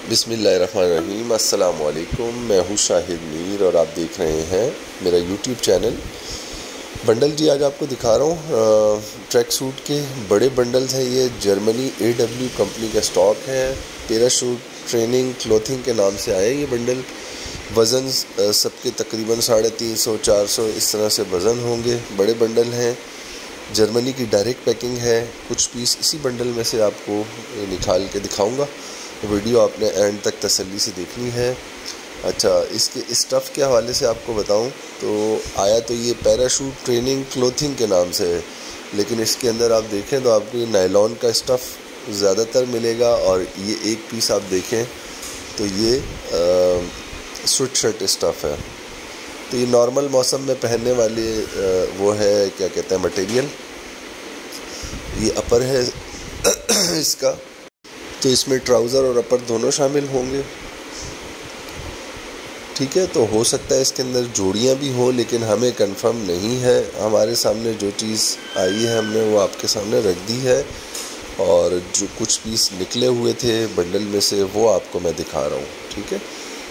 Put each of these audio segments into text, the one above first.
बिस्मिल्लाहिर्रहमानिर्रहीम। अस्सलाम वालेकुम। मैं हूँ शाहिद मीर और आप देख रहे हैं मेरा यूट्यूब चैनल। बंडल जी आज आपको दिखा रहा हूँ ट्रैक सूट के बड़े बंडल्स हैं। ये जर्मनी AW कंपनी का स्टॉक है। पैराशूट ट्रेनिंग क्लोथिंग के नाम से आए ये बंडल। वज़न सबके तकरीबन 350-400 इस तरह से वज़न होंगे। बड़े बंडल हैं। जर्मनी की डायरेक्ट पैकिंग है। कुछ पीस इसी बंडल में से आपको निकाल के दिखाऊंगा। वीडियो आपने एंड तक तसल्ली से देखनी है। अच्छा, इसके स्टफ़ के हवाले से आपको बताऊं तो आया तो ये पैराशूट ट्रेनिंग क्लोथिंग के नाम से है, लेकिन इसके अंदर आप देखें तो आपको ये नायलॉन का स्टफ़ ज़्यादातर मिलेगा। और ये एक पीस आप देखें तो ये स्वेट शर्ट स्टफ़ है। तो ये नॉर्मल मौसम में पहनने वाले वो है, क्या कहते हैं, मटेरियल। ये अपर है इसका, तो इसमें ट्राउज़र और अपर दोनों शामिल होंगे। ठीक है, तो हो सकता है इसके अंदर जोड़ियाँ भी हों, लेकिन हमें कंफर्म नहीं है। हमारे सामने जो चीज़ आई है हमने वो आपके सामने रख दी है, और जो कुछ पीस निकले हुए थे बंडल में से वो आपको मैं दिखा रहा हूँ। ठीक है,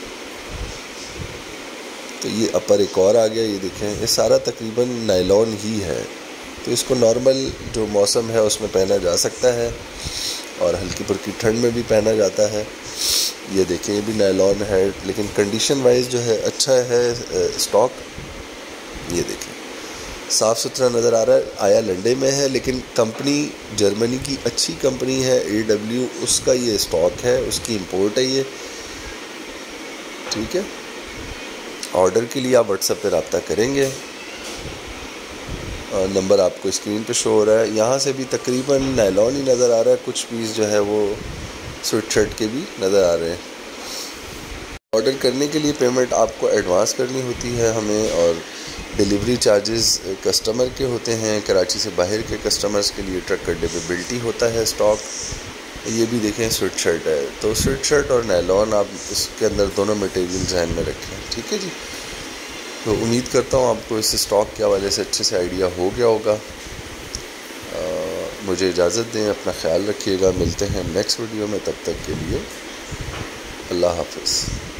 तो ये अपर एक और आ गया। ये देखें, ये सारा तकरीबन नायलॉन ही है। तो इसको नॉर्मल जो मौसम है उसमें पहना जा सकता है, और हल्की फुल्की ठंड में भी पहना जाता है। ये देखें, ये भी नायलॉन है, लेकिन कंडीशन वाइज जो है अच्छा है स्टॉक। ये देखें, साफ़ सुथरा नज़र आ रहा है। आया लंडे में है, लेकिन कंपनी जर्मनी की अच्छी कंपनी है AW, उसका ये स्टॉक है, उसकी इंपोर्ट है ये। ठीक है, ऑर्डर के लिए आप व्हाट्सएप पे रब्ता करेंगे। नंबर आपको स्क्रीन पे शो हो रहा है। यहाँ से भी तकरीबन नायलॉन ही नज़र आ रहा है। कुछ पीस जो है वो स्वेट शर्ट के भी नज़र आ रहे हैं। ऑर्डर करने के लिए पेमेंट आपको एडवांस करनी होती है हमें, और डिलीवरी चार्जेस कस्टमर के होते हैं। कराची से बाहर के कस्टमर्स के लिए ट्रक डिलीवरेबिलिटी होता है स्टॉक। ये भी देखें, स्वेट शर्ट है। तो स्वेट शर्ट और नायलॉन आप इसके अंदर दोनों मटेरियल ध्यान में रखें। ठीक है जी, तो उम्मीद करता हूँ आपको इस स्टॉक के हवाले से अच्छे से आइडिया हो गया होगा। मुझे इजाज़त दें, अपना ख्याल रखिएगा। मिलते हैं नेक्स्ट वीडियो में, तब तक के लिए अल्लाह हाफ़िज़।